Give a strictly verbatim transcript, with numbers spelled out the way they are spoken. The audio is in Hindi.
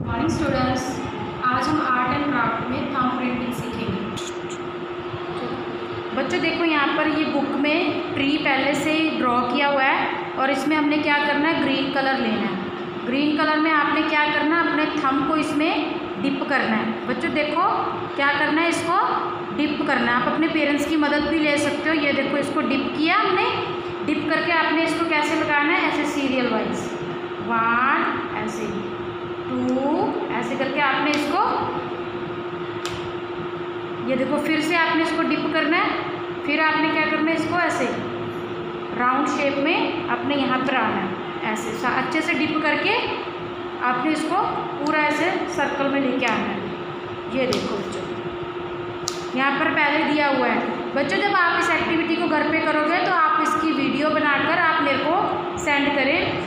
मॉर्निंग स्टूडेंट्स, आज हम आर्ट एंड क्राफ्ट में थंब प्रिंटिंग सीखेंगे। बच्चों देखो यहाँ पर ये बुक में ट्री पहले से ही ड्रॉ किया हुआ है और इसमें हमने क्या करना है, ग्रीन कलर लेना है। ग्रीन कलर में आपने क्या करना है, अपने थंब को इसमें डिप करना है। बच्चों देखो क्या करना है, इसको डिप करना है। आप अपने पेरेंट्स की मदद भी ले सकते हो। ये देखो इसको डिप किया हमने, डिप करके आपने इसको कैसे लगाना है, ऐसे सीरियल वाइज, वन ऐसे, टू ऐसे करके आपने इसको, ये देखो फिर से आपने इसको डिप करना है। फिर आपने क्या करना है, इसको ऐसे राउंड शेप में आपने यहाँ पर आना है। ऐसे अच्छे से डिप करके आपने इसको पूरा ऐसे सर्कल में लेके आना है। ये देखो बच्चों यहाँ पर पहले दिया हुआ है। बच्चों जब आप इस एक्टिविटी को घर पे करोगे तो आप इसकी वीडियो बनाकर आप मेरे को सेंड करें।